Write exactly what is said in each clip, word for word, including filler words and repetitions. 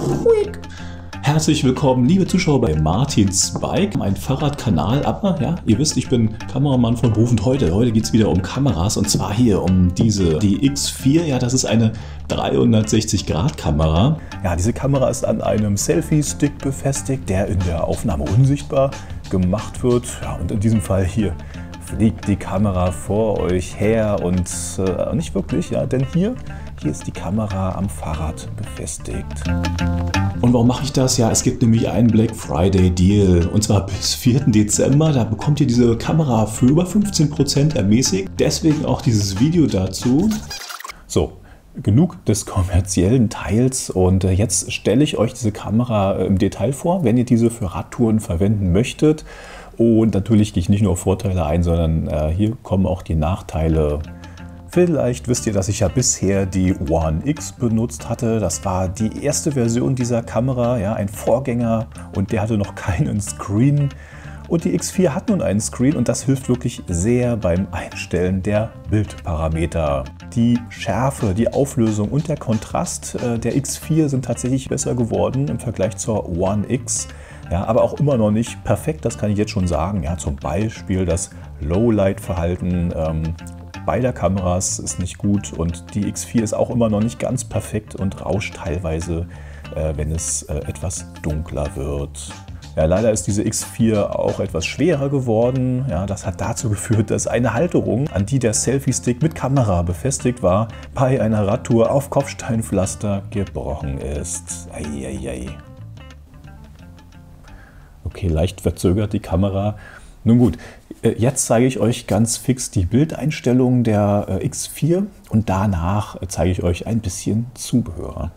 quick. Herzlich willkommen, liebe Zuschauer, bei Martins Bike, mein Fahrradkanal. Aber ja, ihr wisst, ich bin Kameramann von Beruf und heute, heute geht es wieder um Kameras und zwar hier um diese, die X vier. Ja, das ist eine dreihundertsechzig Grad Kamera. Ja, diese Kamera ist an einem Selfie-Stick befestigt, der in der Aufnahme unsichtbar gemacht wird. Ja, und in diesem Fall hier fliegt die Kamera vor euch her und äh, nicht wirklich, ja, denn hier, hier ist die Kamera am Fahrrad befestigt. Und warum mache ich das? Ja, es gibt nämlich einen Black Friday Deal und zwar bis vierten Dezember. Da bekommt ihr diese Kamera für über fünfzehn Prozent ermäßigt. Deswegen auch dieses Video dazu. So, genug des kommerziellen Teils und jetzt stelle ich euch diese Kamera im Detail vor, wenn ihr diese für Radtouren verwenden möchtet. Und natürlich gehe ich nicht nur auf Vorteile ein, sondern äh, hier kommen auch die Nachteile. Vielleicht wisst ihr, dass ich ja bisher die One X benutzt hatte. Das war die erste Version dieser Kamera, ja, ein Vorgänger und der hatte noch keinen Screen. Und die X vier hat nun einen Screen und das hilft wirklich sehr beim Einstellen der Bildparameter. Die Schärfe, die Auflösung und der Kontrast äh, der X vier sind tatsächlich besser geworden im Vergleich zur One X. Ja, aber auch immer noch nicht perfekt, das kann ich jetzt schon sagen. Ja, zum Beispiel das Lowlight-Verhalten ähm, beider Kameras ist nicht gut und die X vier ist auch immer noch nicht ganz perfekt und rauscht teilweise, äh, wenn es äh, etwas dunkler wird. Ja, leider ist diese X vier auch etwas schwerer geworden. Ja, das hat dazu geführt, dass eine Halterung, an die der Selfie-Stick mit Kamera befestigt war, bei einer Radtour auf Kopfsteinpflaster gebrochen ist. Eieiei. Okay, leicht verzögert die Kamera. Nun gut, jetzt zeige ich euch ganz fix die Bildeinstellungen der X vier und danach zeige ich euch ein bisschen Zubehör.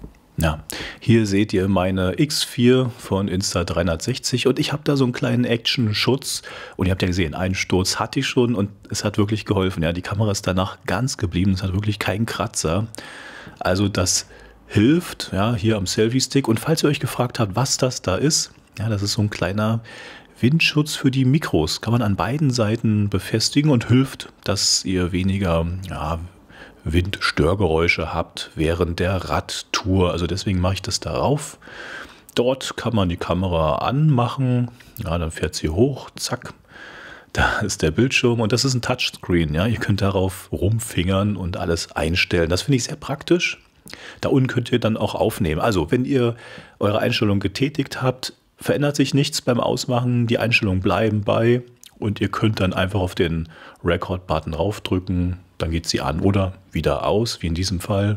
Ja, hier seht ihr meine X vier von Insta dreihundertsechzig und ich habe da so einen kleinen Action-Schutz und ihr habt ja gesehen, einen Sturz hatte ich schon und es hat wirklich geholfen. Ja, die Kamera ist danach ganz geblieben, es hat wirklich keinen Kratzer. Also das hilft, ja, hier am Selfie-Stick. Und falls ihr euch gefragt habt, was das da ist, ja, das ist so ein kleiner Windschutz für die Mikros. Kann man an beiden Seiten befestigen und hilft, dass ihr weniger ja, Windstörgeräusche habt während der Radtour. Also deswegen mache ich das darauf. Dort kann man die Kamera anmachen. Ja, dann fährt sie hoch. Zack. Da ist der Bildschirm und das ist ein Touchscreen. Ja, ihr könnt darauf rumfingern und alles einstellen. Das finde ich sehr praktisch. Da unten könnt ihr dann auch aufnehmen. Also wenn ihr eure Einstellung getätigt habt, verändert sich nichts beim Ausmachen, die Einstellungen bleiben bei und ihr könnt dann einfach auf den Record-Button draufdrücken, dann geht sie an oder wieder aus, wie in diesem Fall.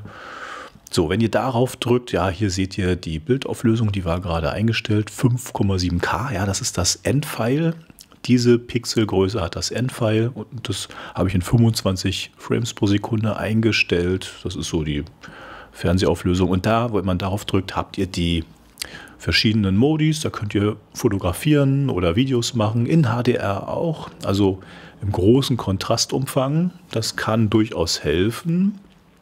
So, wenn ihr darauf drückt, ja, hier seht ihr die Bildauflösung, die war gerade eingestellt, fünf Komma sieben K, ja, das ist das Endfile. Diese Pixelgröße hat das Endfile und das habe ich in fünfundzwanzig Frames pro Sekunde eingestellt. Das ist so die Fernsehauflösung und da, wenn man darauf drückt, habt ihr die verschiedenen Modis, da könnt ihr fotografieren oder Videos machen, in H D R auch, also im großen Kontrastumfang, das kann durchaus helfen.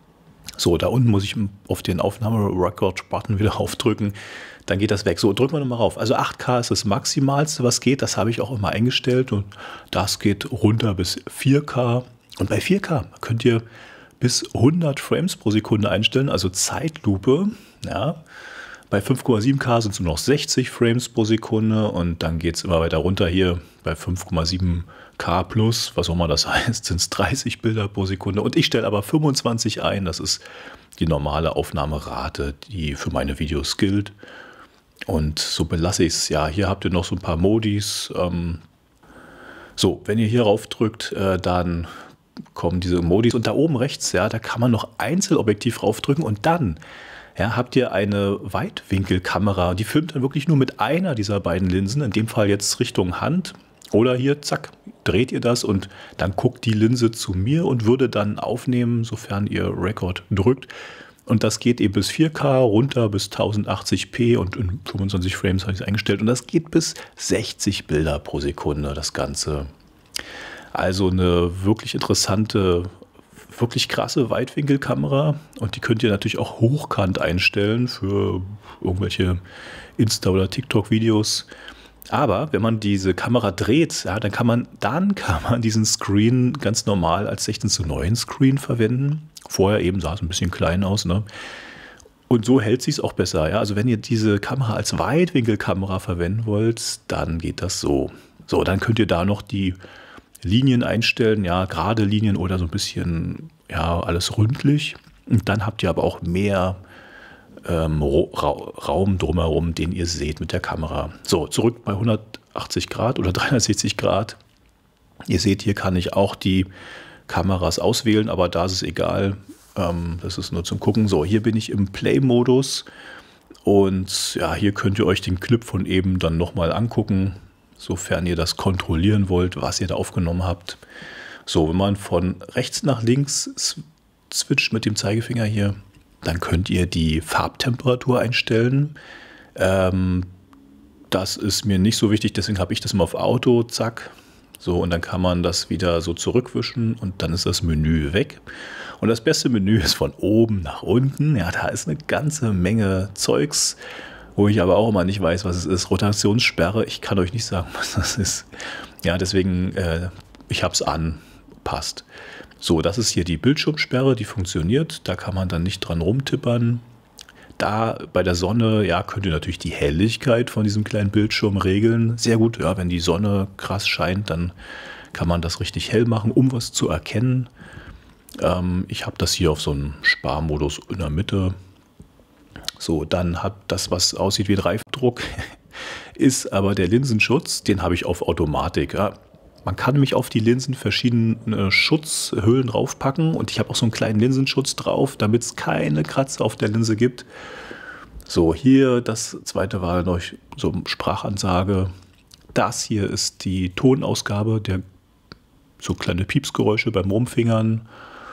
So, da unten muss ich auf den Aufnahme-Record-Button wieder aufdrücken, dann geht das weg. So, drücken wir nochmal rauf. Also acht K ist das Maximalste, was geht, das habe ich auch immer eingestellt und das geht runter bis vier K und bei vier K könnt ihr bis hundert Frames pro Sekunde einstellen, also Zeitlupe, ja. Bei fünf Komma sieben K sind es nur noch sechzig Frames pro Sekunde und dann geht es immer weiter runter hier bei fünf Komma sieben K plus, was auch immer das heißt, sind es dreißig Bilder pro Sekunde. Und ich stelle aber fünfundzwanzig ein, das ist die normale Aufnahmerate, die für meine Videos gilt. Und so belasse ich es. Ja, hier habt ihr noch so ein paar Modis. Ähm so, wenn ihr hier rauf drückt, äh, dann kommen diese Modis. Und da oben rechts, ja, da kann man noch Einzelobjektiv raufdrücken und dann ja, habt ihr eine Weitwinkelkamera, die filmt dann wirklich nur mit einer dieser beiden Linsen, in dem Fall jetzt Richtung Hand oder hier, zack, dreht ihr das und dann guckt die Linse zu mir und würde dann aufnehmen, sofern ihr Record drückt. Und das geht eben bis vier K runter bis tausendachtzig p und in fünfundzwanzig Frames habe ich es eingestellt und das geht bis sechzig Bilder pro Sekunde, das Ganze. Also eine wirklich interessante, wirklich krasse Weitwinkelkamera und die könnt ihr natürlich auch hochkant einstellen für irgendwelche Insta- oder TikTok-Videos. Aber wenn man diese Kamera dreht, ja, dann kann man dann kann man diesen Screen ganz normal als sechzehn zu neun Screen verwenden. Vorher eben sah es ein bisschen klein aus, ne? Und so hält sich es auch besser. Ja? Also wenn ihr diese Kamera als Weitwinkelkamera verwenden wollt, dann geht das so. So, dann könnt ihr da noch die Linien einstellen, ja, gerade Linien oder so ein bisschen, ja, alles ründlich. Und dann habt ihr aber auch mehr ähm, Ra Raum drumherum, den ihr seht mit der Kamera. So, zurück bei hundertachtzig Grad oder dreihundertsechzig Grad. Ihr seht, hier kann ich auch die Kameras auswählen, aber da ist es egal. Ähm, das ist nur zum Gucken. So, hier bin ich im Play-Modus. Und ja, hier könnt ihr euch den Clip von eben dann nochmal angucken, sofern ihr das kontrollieren wollt, was ihr da aufgenommen habt. So, wenn man von rechts nach links switcht mit dem Zeigefinger hier, dann könnt ihr die Farbtemperatur einstellen. Ähm, das ist mir nicht so wichtig, deswegen habe ich das mal auf Auto, zack. So, und dann kann man das wieder so zurückwischen und dann ist das Menü weg. Und das beste Menü ist von oben nach unten. Ja, da ist eine ganze Menge Zeugs, wo ich aber auch immer nicht weiß, was es ist. Rotationssperre, ich kann euch nicht sagen, was das ist. Ja, deswegen, äh, ich habe es an, passt. So, das ist hier die Bildschirmsperre, die funktioniert. Da kann man dann nicht dran rumtippern. Da bei der Sonne, ja, könnt ihr natürlich die Helligkeit von diesem kleinen Bildschirm regeln. Sehr gut, ja, wenn die Sonne krass scheint, dann kann man das richtig hell machen, um was zu erkennen. Ähm, ich habe das hier auf so einem Sparmodus in der Mitte. So, dann hat das, was aussieht wie Reifendruck, ist aber der Linsenschutz, den habe ich auf Automatik. Ja. Man kann nämlich auf die Linsen verschiedene Schutzhüllen draufpacken und ich habe auch so einen kleinen Linsenschutz drauf, damit es keine Kratzer auf der Linse gibt. So, hier das zweite war noch so eine Sprachansage. Das hier ist die Tonausgabe, der so kleine Piepsgeräusche beim Rumfingern.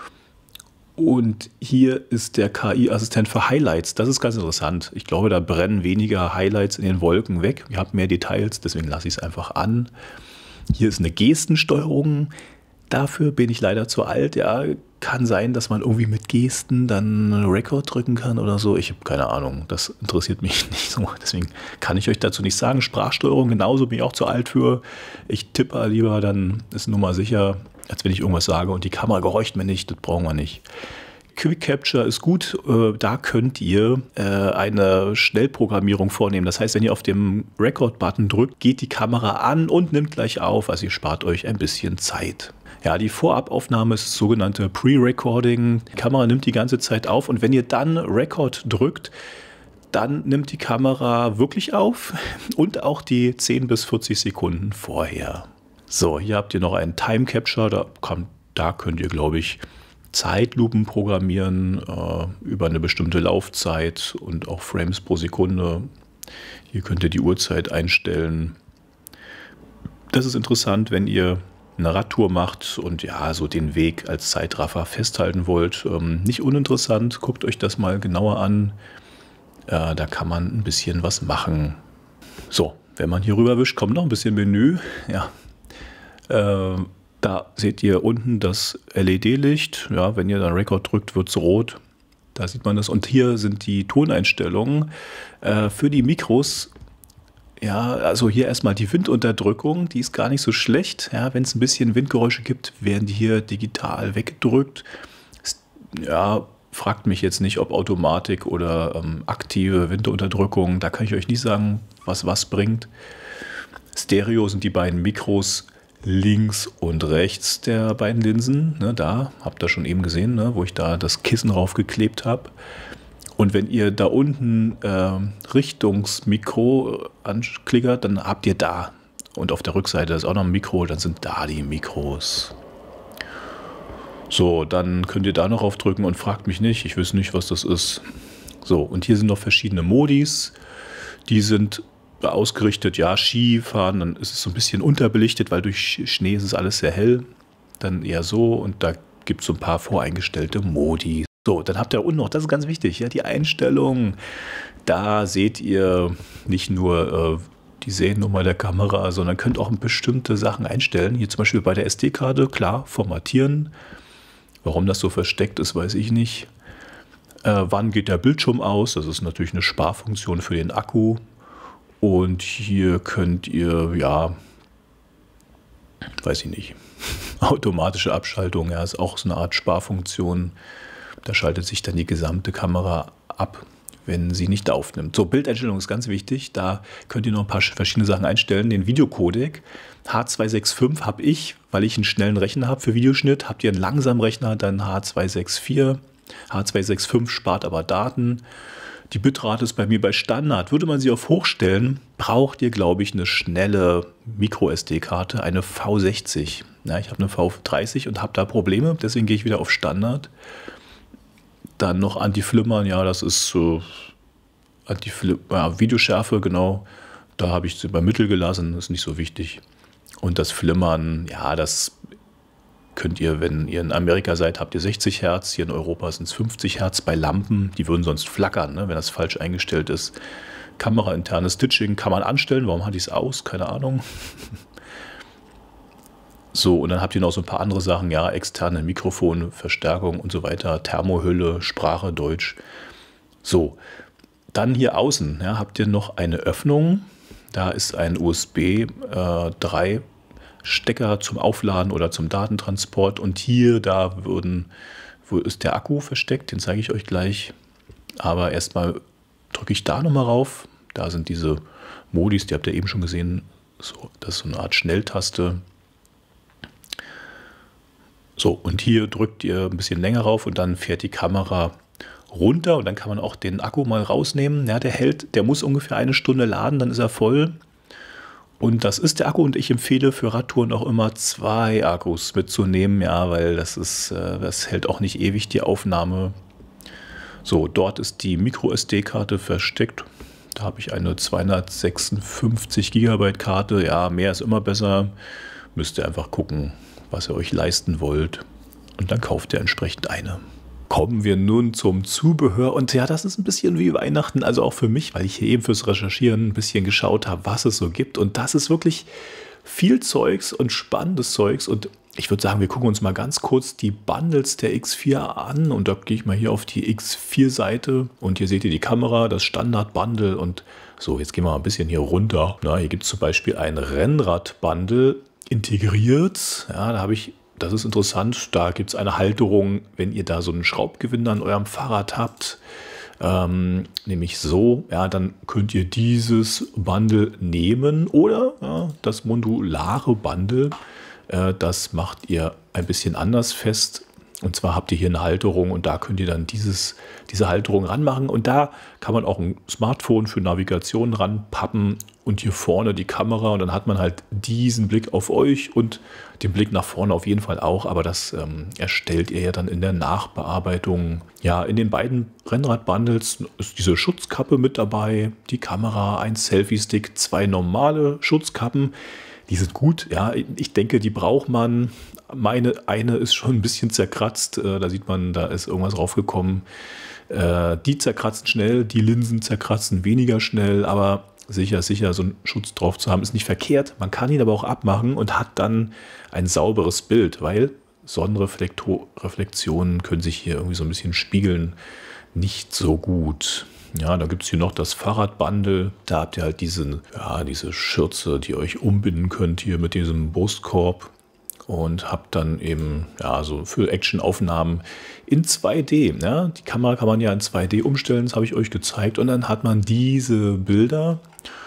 Und hier ist der K I-Assistent für Highlights. Das ist ganz interessant. Ich glaube, da brennen weniger Highlights in den Wolken weg. Ihr habt mehr Details, deswegen lasse ich es einfach an. Hier ist eine Gestensteuerung. Dafür bin ich leider zu alt. Ja, kann sein, dass man irgendwie mit Gesten dann einen Rekord drücken kann oder so. Ich habe keine Ahnung. Das interessiert mich nicht so. Deswegen kann ich euch dazu nicht sagen. Sprachsteuerung genauso bin ich auch zu alt für. Ich tippe lieber, dann ist Nummer sicher, als wenn ich irgendwas sage und die Kamera gehorcht mir nicht. Das brauchen wir nicht. Quick Capture ist gut, da könnt ihr eine Schnellprogrammierung vornehmen. Das heißt, wenn ihr auf dem Record-Button drückt, geht die Kamera an und nimmt gleich auf. Also ihr spart euch ein bisschen Zeit. Ja, die Vorabaufnahme ist das sogenannte Pre-Recording. Die Kamera nimmt die ganze Zeit auf und wenn ihr dann Record drückt, dann nimmt die Kamera wirklich auf und auch die zehn bis vierzig Sekunden vorher. So, hier habt ihr noch einen Time Capture, da, kann, da könnt ihr, glaube ich, Zeitlupen programmieren äh, über eine bestimmte Laufzeit und auch Frames pro Sekunde. Hier könnt ihr die Uhrzeit einstellen. Das ist interessant, wenn ihr eine Radtour macht und ja, so den Weg als Zeitraffer festhalten wollt. Ähm, nicht uninteressant, guckt euch das mal genauer an. Äh, da kann man ein bisschen was machen. So, wenn man hier rüber wischt, kommt noch ein bisschen Menü. Ja. Äh, Da seht ihr unten das L E D-Licht. Ja, wenn ihr dann Record drückt, wird es rot. Da sieht man das. Und hier sind die Toneinstellungen äh, für die Mikros. Ja, also hier erstmal die Windunterdrückung. Die ist gar nicht so schlecht. Ja, wenn es ein bisschen Windgeräusche gibt, werden die hier digital weggedrückt. Ja, fragt mich jetzt nicht, ob Automatik oder ähm, aktive Windunterdrückung. Da kann ich euch nicht sagen, was was bringt. Stereo sind die beiden Mikros links und rechts der beiden Linsen, ne, da habt ihr schon eben gesehen, ne, wo ich da das Kissen raufgeklebt habe. Und wenn ihr da unten äh, Richtungsmikro anklickert, dann habt ihr da. Und auf der Rückseite ist auch noch ein Mikro, dann sind da die Mikros. So, dann könnt ihr da noch aufdrücken und fragt mich nicht, ich weiß nicht, was das ist. So, und hier sind noch verschiedene Modis, die sind ausgerichtet, ja, Skifahren, dann ist es so ein bisschen unterbelichtet, weil durch Schnee ist es alles sehr hell. Dann eher so und da gibt es so ein paar voreingestellte Modi. So, dann habt ihr unten noch, das ist ganz wichtig, ja, die Einstellung. Da seht ihr nicht nur äh, die Seriennummer der Kamera, sondern könnt auch bestimmte Sachen einstellen. Hier zum Beispiel bei der S D-Karte, klar, formatieren. Warum das so versteckt ist, weiß ich nicht. Äh, wann geht der Bildschirm aus? Das ist natürlich eine Sparfunktion für den Akku. Und hier könnt ihr, ja, weiß ich nicht, automatische Abschaltung, ja, ist auch so eine Art Sparfunktion. Da schaltet sich dann die gesamte Kamera ab wenn sie nicht aufnimmt. So, Bildeinstellung ist ganz wichtig. Da könnt ihr noch ein paar verschiedene Sachen einstellen. Den Videocodec H zwei sechs fünf habe ich, weil ich einen schnellen Rechner habe für Videoschnitt. Habt ihr einen langsamen Rechner, dann H zwei sechs vier. H zwei sechs fünf spart aber Daten. Die Bitrate ist bei mir bei Standard. Würde man sie auf Hoch stellen, braucht ihr, glaube ich, eine schnelle Micro-S D-Karte, eine V sechzig. Ja, ich habe eine V dreißig und habe da Probleme, deswegen gehe ich wieder auf Standard. Dann noch Anti-Flimmern, ja, das ist so Anti-Flim- ja, Videoschärfe, genau. Da habe ich sie bei Mittel gelassen, ist nicht so wichtig. Und das Flimmern, ja, das könnt ihr, wenn ihr in Amerika seid, habt ihr sechzig Hertz, hier in Europa sind es fünfzig Hertz bei Lampen, die würden sonst flackern, ne, wenn das falsch eingestellt ist. Kamerainternes Stitching kann man anstellen, warum hatte ich es aus? Keine Ahnung. So, und dann habt ihr noch so ein paar andere Sachen, ja, externe Mikrofone, Verstärkung und so weiter, Thermohülle, Sprache, Deutsch. So, dann hier außen, ja, habt ihr noch eine Öffnung, da ist ein U S B drei Stecker zum Aufladen oder zum Datentransport und hier, da würden, wo ist der Akku versteckt, den zeige ich euch gleich, aber erstmal drücke ich da nochmal rauf, da sind diese Modis, die habt ihr eben schon gesehen, so, das ist so eine Art Schnelltaste. So, und hier drückt ihr ein bisschen länger rauf und dann fährt die Kamera runter und dann kann man auch den Akku mal rausnehmen. Ja, der hält, der muss ungefähr eine Stunde laden, dann ist er voll. Und das ist der Akku und ich empfehle für Radtouren auch immer zwei Akkus mitzunehmen, ja, weil das ist, äh, das hält auch nicht ewig die Aufnahme. So, dort ist die Micro-S D-Karte versteckt. Da habe ich eine zweihundertsechsundfünfzig Gigabyte Karte. Ja, mehr ist immer besser. Müsst ihr einfach gucken, was ihr euch leisten wollt. Und dann kauft ihr entsprechend eine. Kommen wir nun zum Zubehör. Und ja, das ist ein bisschen wie Weihnachten, also auch für mich, weil ich hier eben fürs Recherchieren ein bisschen geschaut habe, was es so gibt. Und das ist wirklich viel Zeugs und spannendes Zeugs. Und ich würde sagen, wir gucken uns mal ganz kurz die Bundles der X vier an. Und da gehe ich mal hier auf die X vier Seite. Und hier seht ihr die Kamera, das Standard-Bundle. Und so, jetzt gehen wir mal ein bisschen hier runter. Na, hier gibt es zum Beispiel ein Rennrad-Bundle integriert. Ja, da habe ich... Das ist interessant, da gibt es eine Halterung, wenn ihr da so einen Schraubgewinde an eurem Fahrrad habt, ähm, nämlich so, ja, dann könnt ihr dieses Bundle nehmen oder ja, das modulare Bundle, äh, das macht ihr ein bisschen anders fest. Und zwar habt ihr hier eine Halterung und da könnt ihr dann dieses, diese Halterung ranmachen und da kann man auch ein Smartphone für Navigation ranpappen und hier vorne die Kamera und dann hat man halt diesen Blick auf euch und den Blick nach vorne auf jeden Fall auch, aber das ähm, erstellt ihr ja dann in der Nachbearbeitung. Ja, in den beiden Rennrad-Bundles ist diese Schutzkappe mit dabei, die Kamera, ein Selfie-Stick, zwei normale Schutzkappen. Die sind gut, ja, ich denke, die braucht man. Meine eine ist schon ein bisschen zerkratzt, da sieht man, da ist irgendwas raufgekommen. Die zerkratzen schnell, die Linsen zerkratzen weniger schnell, aber sicher, sicher, so einen Schutz drauf zu haben, ist nicht verkehrt. Man kann ihn aber auch abmachen und hat dann ein sauberes Bild, weil Sonnenreflektionen können sich hier irgendwie so ein bisschen spiegeln. Nicht so gut. Ja, da gibt es hier noch das Fahrradbundle. Da habt ihr halt diese, ja, diese Schürze, die ihr euch umbinden könnt hier mit diesem Brustkorb. Und habt dann eben ja, so für Actionaufnahmen in zwei D. Ja. Die Kamera kann man ja in zwei D umstellen, das habe ich euch gezeigt. Und dann hat man diese Bilder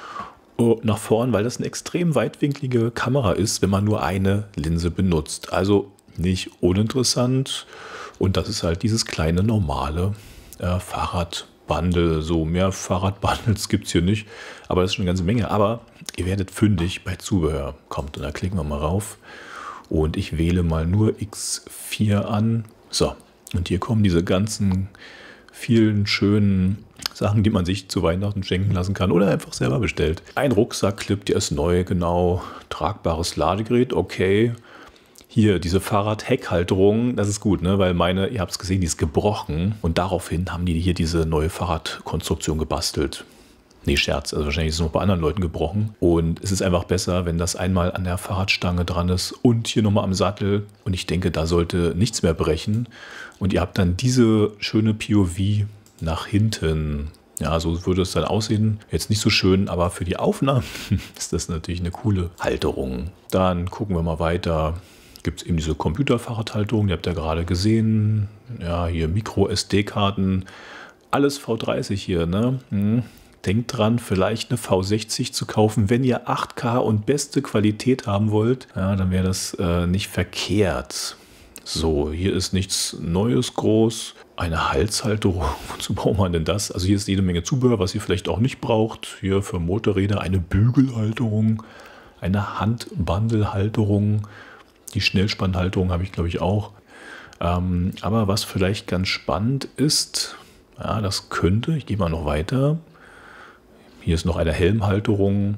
nach vorn, weil das eine extrem weitwinklige Kamera ist, wenn man nur eine Linse benutzt. Also nicht uninteressant. Und das ist halt dieses kleine normale äh, Fahrradbundle. So mehr Fahrradbundles gibt es hier nicht, aber das ist schon eine ganze Menge. Aber ihr werdet fündig bei Zubehör. Kommt, und da klicken wir mal rauf. Und ich wähle mal nur X vier an. So, und hier kommen diese ganzen vielen schönen Sachen, die man sich zu Weihnachten schenken lassen kann oder einfach selber bestellt. Ein Rucksackclip, der ist neu, genau. Tragbares Ladegerät, okay. Hier, diese Fahrradheckhalterung, das ist gut, ne? Weil meine, ihr habt es gesehen, die ist gebrochen. Und daraufhin haben die hier diese neue Fahrradkonstruktion gebastelt. Nee, Scherz, also wahrscheinlich ist es noch bei anderen Leuten gebrochen. Und es ist einfach besser, wenn das einmal an der Fahrradstange dran ist und hier nochmal am Sattel. Und ich denke, da sollte nichts mehr brechen. Und ihr habt dann diese schöne P O V nach hinten. Ja, so würde es dann aussehen. Jetzt nicht so schön, aber für die Aufnahmen ist das natürlich eine coole Halterung. Dann gucken wir mal weiter. Gibt es eben diese Computerfahrradhalterung, die habt ihr gerade gesehen. Ja, hier Micro-S D-Karten. alles V dreißig hier, ne? Hm. Denkt dran, vielleicht eine V sechzig zu kaufen, wenn ihr acht K und beste Qualität haben wollt. Ja, dann wäre das äh, nicht verkehrt. So, hier ist nichts Neues groß. Eine Halshalterung, wozu braucht man denn das? Also hier ist jede Menge Zubehör, was ihr vielleicht auch nicht braucht. Hier für Motorräder eine Bügelhalterung, eine Handbandelhalterung. Die Schnellspannhalterung habe ich, glaube ich, auch. Ähm, aber was vielleicht ganz spannend ist, ja, das könnte, ich gehe mal noch weiter. Hier ist noch eine Helmhalterung.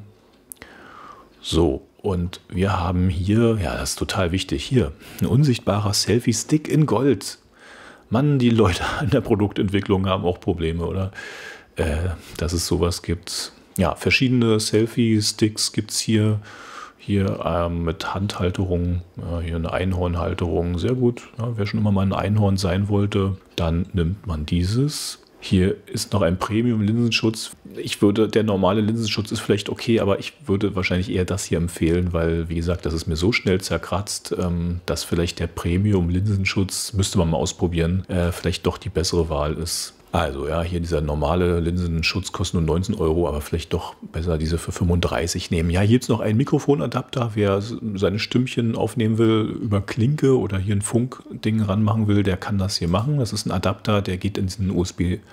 So, und wir haben hier, ja, das ist total wichtig, hier ein unsichtbarer Selfie-Stick in Gold. Mann, die Leute an der Produktentwicklung haben auch Probleme, oder? Äh, dass es sowas gibt. Ja, verschiedene Selfie-Sticks gibt es hier. Hier ähm, mit Handhalterung, ja, hier eine Einhornhalterung, sehr gut. Ja, wer schon immer mal ein Einhorn sein wollte, dann nimmt man dieses. Hier ist noch ein Premium-Linsenschutz. Ich würde, der normale Linsenschutz ist vielleicht okay, aber ich würde wahrscheinlich eher das hier empfehlen, weil, wie gesagt, das ist mir so schnell zerkratzt, ähm, dass vielleicht der Premium-Linsenschutz, müsste man mal ausprobieren, äh, vielleicht doch die bessere Wahl ist. Also ja, hier dieser normale Linsenschutz kostet nur neunzehn Euro, aber vielleicht doch besser diese für fünfunddreißig nehmen. Ja, hier ist noch ein Mikrofonadapter, wer seine Stimmchen aufnehmen will über Klinke oder hier ein Funkding ranmachen will, der kann das hier machen. Das ist ein Adapter, der geht in diesen U S B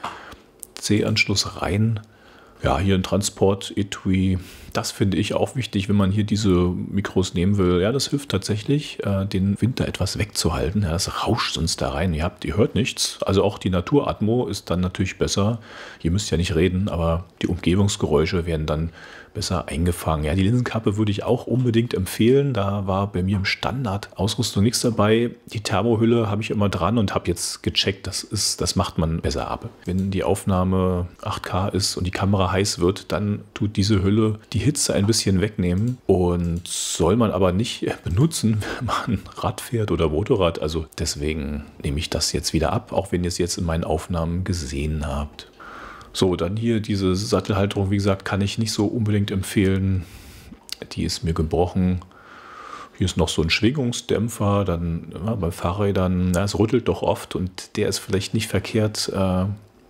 C Anschluss rein. Ja, hier ein Transport-Etui. Das finde ich auch wichtig, wenn man hier diese Mikros nehmen will. Ja, das hilft tatsächlich, äh, den Wind da etwas wegzuhalten. Ja, das rauscht sonst da rein. Ihr habt, ihr hört nichts. Also auch die Naturatmo ist dann natürlich besser. Ihr müsst ja nicht reden, aber die Umgebungsgeräusche werden dann besser eingefangen. Ja, die Linsenkappe würde ich auch unbedingt empfehlen. Da war bei mir im Standard-Ausrüstung nichts dabei. Die Thermohülle habe ich immer dran und habe jetzt gecheckt, das ist, das macht man besser ab. Wenn die Aufnahme acht K ist und die Kamera heiß wird, dann tut diese Hülle die Hitze ein bisschen wegnehmen und soll man aber nicht benutzen, wenn man Rad fährt oder Motorrad. Also deswegen nehme ich das jetzt wieder ab, auch wenn ihr es jetzt in meinen Aufnahmen gesehen habt. So, dann hier diese Sattelhalterung, wie gesagt, kann ich nicht so unbedingt empfehlen. Die ist mir gebrochen. Hier ist noch so ein Schwingungsdämpfer, dann ja, bei Fahrrädern, na, es rüttelt doch oft und der ist vielleicht nicht verkehrt. Äh,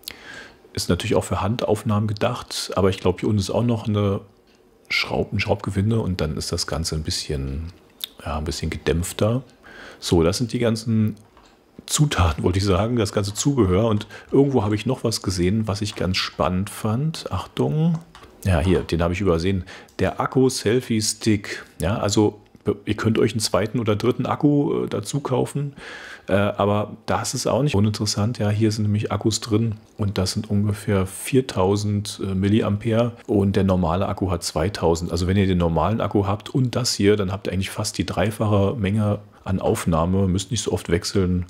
ist natürlich auch für Handaufnahmen gedacht, aber ich glaube, hier unten ist auch noch eine Schraub, ein Schraubgewinde und dann ist das Ganze ein bisschen, ja, ein bisschen gedämpfter. So, das sind die ganzen Zutaten, wollte ich sagen, das ganze Zubehör. Und irgendwo habe ich noch was gesehen, was ich ganz spannend fand. Achtung. Ja, hier, den habe ich übersehen. Der Akku-Selfie-Stick. Ja, also ihr könnt euch einen zweiten oder dritten Akku äh, dazu kaufen. Äh, aber das ist auch nicht uninteressant. Ja, hier sind nämlich Akkus drin und das sind ungefähr viertausend äh, Milliampere und der normale Akku hat zweitausend. Also wenn ihr den normalen Akku habt und das hier, dann habt ihr eigentlich fast die dreifache Menge an Aufnahme. Müsst nicht so oft wechseln.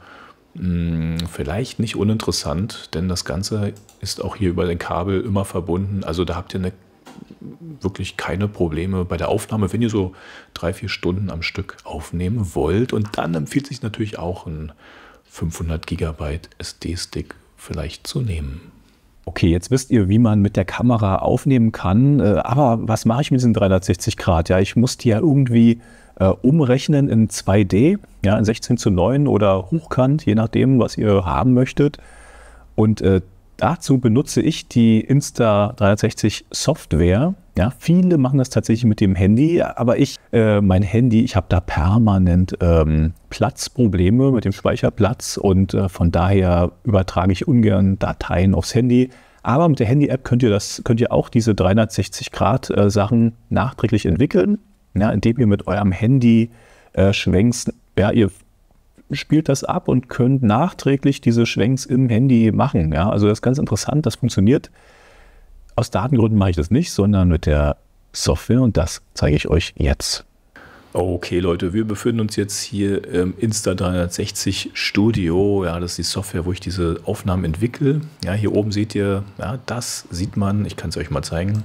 Hm, vielleicht nicht uninteressant, denn das Ganze ist auch hier über den Kabel immer verbunden. Also da habt ihr eine wirklich keine Probleme bei der Aufnahme, wenn ihr so drei, vier Stunden am Stück aufnehmen wollt. Und dann empfiehlt sich natürlich auch ein fünfhundert Gigabyte S D-Stick vielleicht zu nehmen. Okay, jetzt wisst ihr, wie man mit der Kamera aufnehmen kann. Aber was mache ich mit diesen dreihundertsechzig Grad? Ja, ich muss die ja irgendwie äh, umrechnen in zwei D, ja, in sechzehn zu neun oder hochkant, je nachdem, was ihr haben möchtet. Und äh, dazu benutze ich die Insta dreihundertsechzig Software. Ja, viele machen das tatsächlich mit dem Handy, aber ich, äh, mein Handy, ich habe da permanent ähm, Platzprobleme mit dem Speicherplatz und äh, von daher übertrage ich ungern Dateien aufs Handy. Aber mit der Handy-App könnt ihr das, könnt ihr auch diese dreihundertsechzig Grad äh, Sachen nachträglich entwickeln, ja, indem ihr mit eurem Handy äh, Schwenks, ja, ihr spielt das ab und könnt nachträglich diese Schwenks im Handy machen. Ja? Also das ist ganz interessant, das funktioniert. Aus Datengründen mache ich das nicht, sondern mit der Software und das zeige ich euch jetzt. Okay Leute, wir befinden uns jetzt hier im Insta dreihundertsechzig Studio. Ja, das ist die Software, wo ich diese Aufnahmen entwickle. Ja, hier oben seht ihr, ja, das sieht man, ich kann es euch mal zeigen.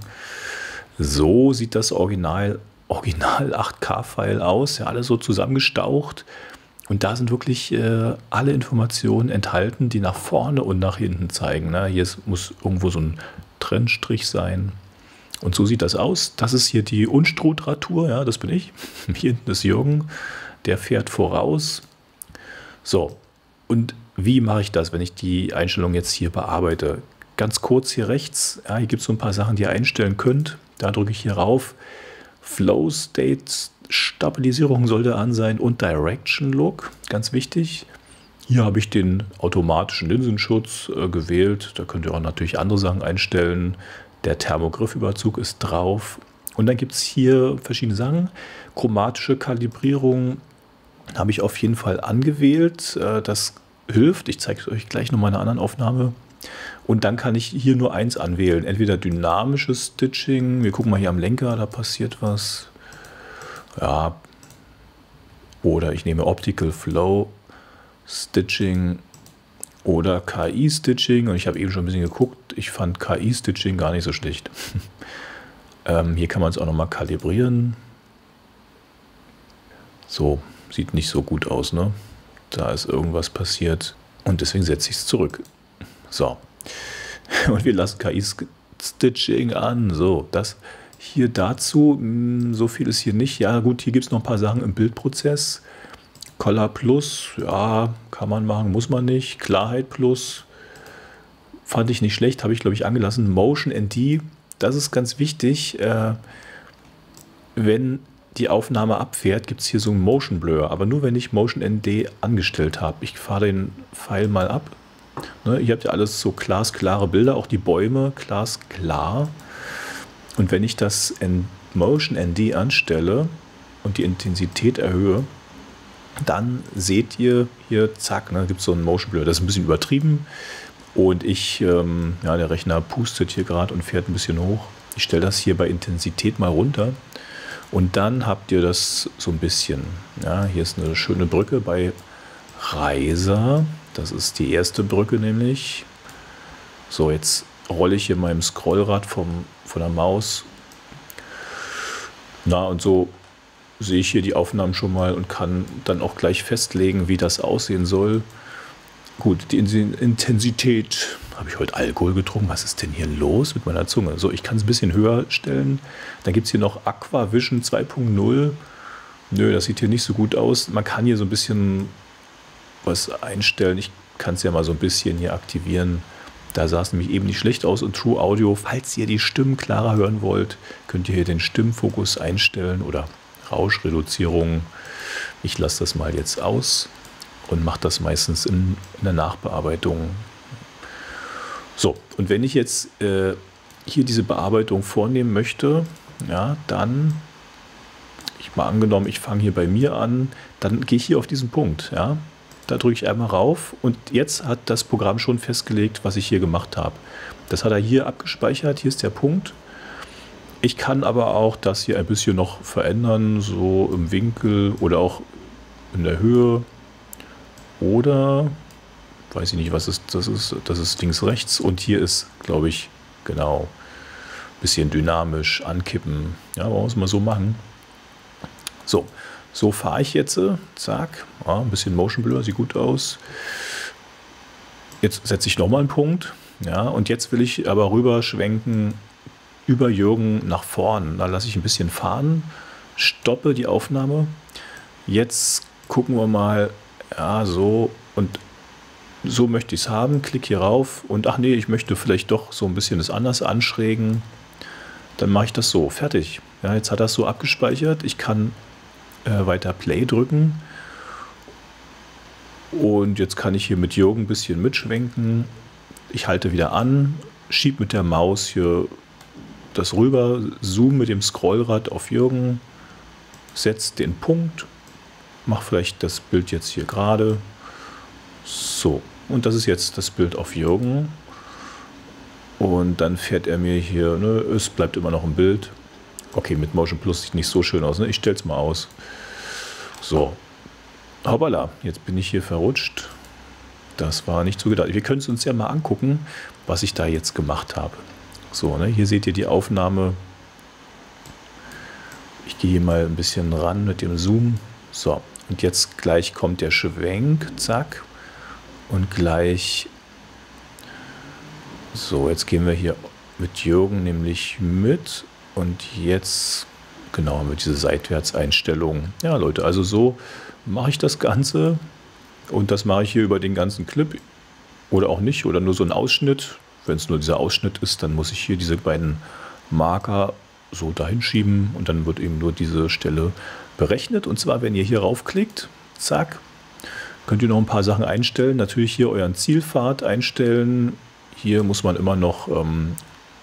So sieht das Original, Original acht K-File aus, ja, alles so zusammengestaucht. Und da sind wirklich äh, alle Informationen enthalten, die nach vorne und nach hinten zeigen. Ne? Hier ist, muss irgendwo so ein Trennstrich sein. Und so sieht das aus. Das ist hier die Unstrudratur, ja, das bin ich. Hier hinten ist Jürgen, der fährt voraus. So, und wie mache ich das, wenn ich die Einstellung jetzt hier bearbeite? Ganz kurz hier rechts, ja, hier gibt es so ein paar Sachen, die ihr einstellen könnt. Da drücke ich hier rauf. Flow State Stabilisierung sollte an sein und Direction Look, ganz wichtig. Hier habe ich den automatischen Linsenschutz äh, gewählt. Da könnt ihr auch natürlich andere Sachen einstellen. Der Thermogriffüberzug ist drauf. Und dann gibt es hier verschiedene Sachen. Chromatische Kalibrierung habe ich auf jeden Fall angewählt. Äh, das hilft. Ich zeige es euch gleich noch mal in einer anderen Aufnahme. Und dann kann ich hier nur eins anwählen. Entweder dynamisches Stitching. Wir gucken mal hier am Lenker, da passiert was. Ja. Oder ich nehme Optical Flow Stitching oder K I-Stitching. Und ich habe eben schon ein bisschen geguckt. Ich fand K I-Stitching gar nicht so schlecht. ähm, hier kann man es auch noch mal kalibrieren. So, sieht nicht so gut aus, ne? Da ist irgendwas passiert. Und deswegen setze ich es zurück. So. Und wir lassen K I-Stitching an. So, das hier dazu. So viel ist hier nicht. Ja gut, hier gibt es noch ein paar Sachen im Bildprozess. Color Plus, ja, kann man machen, muss man nicht. Klarheit Plus, fand ich nicht schlecht, habe ich glaube ich angelassen. Motion N D, das ist ganz wichtig. Äh, wenn die Aufnahme abfährt, gibt es hier so ein Motion Blur. Aber nur wenn ich Motion N D angestellt habe. Ich fahre den Pfeil mal ab. Ne, ihr habt ja alles so glasklare Bilder, auch die Bäume glasklar. Und wenn ich das in Motion N D anstelle und die Intensität erhöhe, dann seht ihr hier, zack, ne, gibt es so einen Motion Blur. Das ist ein bisschen übertrieben. Und ich, ähm, ja, der Rechner pustet hier gerade und fährt ein bisschen hoch. Ich stelle das hier bei Intensität mal runter. Und dann habt ihr das so ein bisschen. Ja, hier ist eine schöne Brücke bei Reiser. Das ist die erste Brücke nämlich. So, jetzt rolle ich hier meinem Scrollrad vom, von der Maus. Na, und so sehe ich hier die Aufnahmen schon mal und kann dann auch gleich festlegen, wie das aussehen soll. Gut, die Intensität. Habe ich heute Alkohol getrunken? Was ist denn hier los mit meiner Zunge? So, ich kann es ein bisschen höher stellen. Dann gibt es hier noch Aqua Vision zwei Punkt null. Nö, das sieht hier nicht so gut aus. Man kann hier so ein bisschen was einstellen. Ich kann es ja mal so ein bisschen hier aktivieren. Da sah es nämlich eben nicht schlecht aus. Und True Audio, falls ihr die Stimmen klarer hören wollt, könnt ihr hier den Stimmfokus einstellen oder Rauschreduzierung. Ich lasse das mal jetzt aus und mache das meistens in, in der Nachbearbeitung. So, und wenn ich jetzt äh, hier diese Bearbeitung vornehmen möchte, ja, dann, ich mal angenommen, ich fange hier bei mir an, dann gehe ich hier auf diesen Punkt, ja. Da drücke ich einmal rauf und jetzt hat das Programm schon festgelegt, was ich hier gemacht habe. Das hat er hier abgespeichert, hier ist der Punkt. Ich kann aber auch das hier ein bisschen noch verändern, so im Winkel oder auch in der Höhe. Oder, weiß ich nicht, was ist, das ist, das ist links rechts und hier ist, glaube ich, genau, ein bisschen dynamisch ankippen. Ja, wollen wir es mal so machen. So. So fahre ich jetzt, zack, ja, ein bisschen Motion Blur, sieht gut aus. Jetzt setze ich nochmal einen Punkt, ja, und jetzt will ich aber rüber schwenken über Jürgen nach vorn. Da lasse ich ein bisschen fahren, stoppe die Aufnahme. Jetzt gucken wir mal, ja, so und so möchte ich es haben. Klick hier rauf und ach nee, ich möchte vielleicht doch so ein bisschen das anders anschrägen. Dann mache ich das so, fertig. Ja, jetzt hat das so abgespeichert. Ich kann weiter Play drücken und jetzt kann ich hier mit Jürgen ein bisschen mitschwenken. Ich halte wieder an, schiebe mit der Maus hier das rüber, zoome mit dem Scrollrad auf Jürgen, setze den Punkt, mache vielleicht das Bild jetzt hier gerade. So, und das ist jetzt das Bild auf Jürgen und dann fährt er mir hier, ne, es bleibt immer noch ein Bild. Okay, mit Motion Plus sieht nicht so schön aus, ne? Ich stelle es mal aus. So, hoppala, jetzt bin ich hier verrutscht. Das war nicht so gedacht. Wir können es uns ja mal angucken, was ich da jetzt gemacht habe. So, ne? Hier seht ihr die Aufnahme. Ich gehe hier mal ein bisschen ran mit dem Zoom. So, und jetzt gleich kommt der Schwenk, zack. Und gleich, so, jetzt gehen wir hier mit Jürgen nämlich mit. Und jetzt, genau, haben wir diese Seitwärtseinstellung. Ja, Leute, also so mache ich das Ganze. Und das mache ich hier über den ganzen Clip oder auch nicht oder nur so ein Ausschnitt. Wenn es nur dieser Ausschnitt ist, dann muss ich hier diese beiden Marker so dahin schieben und dann wird eben nur diese Stelle berechnet. Und zwar, wenn ihr hier raufklickt, zack, könnt ihr noch ein paar Sachen einstellen. Natürlich hier euren Zielpfad einstellen. Hier muss man immer noch ähm,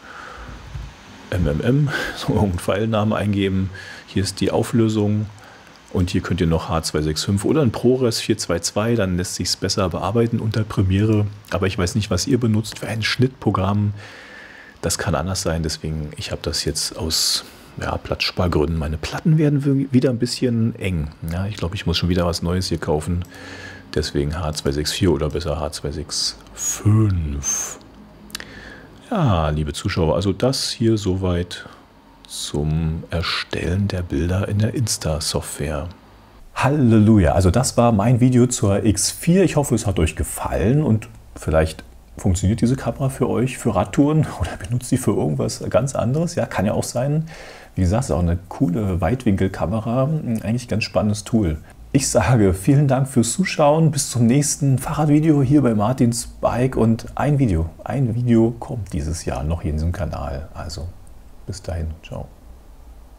M M M, so einen Pfeilnamen eingeben. Hier ist die Auflösung und hier könnt ihr noch H zwei sechs fünf oder ein ProRes vier zwei zwei, dann lässt sich es besser bearbeiten unter Premiere. Aber ich weiß nicht, was ihr benutzt für ein Schnittprogramm. Das kann anders sein, deswegen ich habe das jetzt aus ja, Platzspargründen. Meine Platten werden wieder ein bisschen eng. Ja, ich glaube, ich muss schon wieder was Neues hier kaufen. Deswegen H zwei sechs vier oder besser H zwei sechs fünf. Ja, liebe Zuschauer, also das hier soweit zum Erstellen der Bilder in der Insta-Software. Halleluja, also das war mein Video zur X vier. Ich hoffe, es hat euch gefallen und vielleicht funktioniert diese Kamera für euch, für Radtouren oder benutzt sie für irgendwas ganz anderes. Ja, kann ja auch sein. Wie gesagt, es ist auch eine coole Weitwinkelkamera, eigentlich ganz spannendes Tool. Ich sage vielen Dank fürs Zuschauen, bis zum nächsten Fahrradvideo hier bei Martins Bike und ein Video, ein Video kommt dieses Jahr noch hier in diesem Kanal. Also bis dahin, ciao.